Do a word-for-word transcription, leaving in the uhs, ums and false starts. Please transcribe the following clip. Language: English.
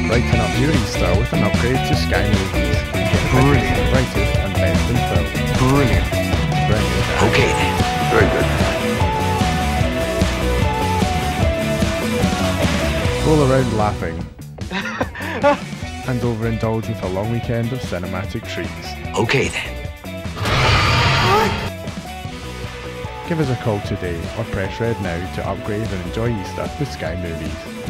Brighten up your Easter with an upgrade to Sky Movies and get Brilliant. the brightest and best in film. Brilliant. Bring it. Okay then. Very good. Roll around laughing and overindulge with a long weekend of cinematic treats. Okay then. Give us a call today or press red now to upgrade and enjoy Easter with Sky Movies.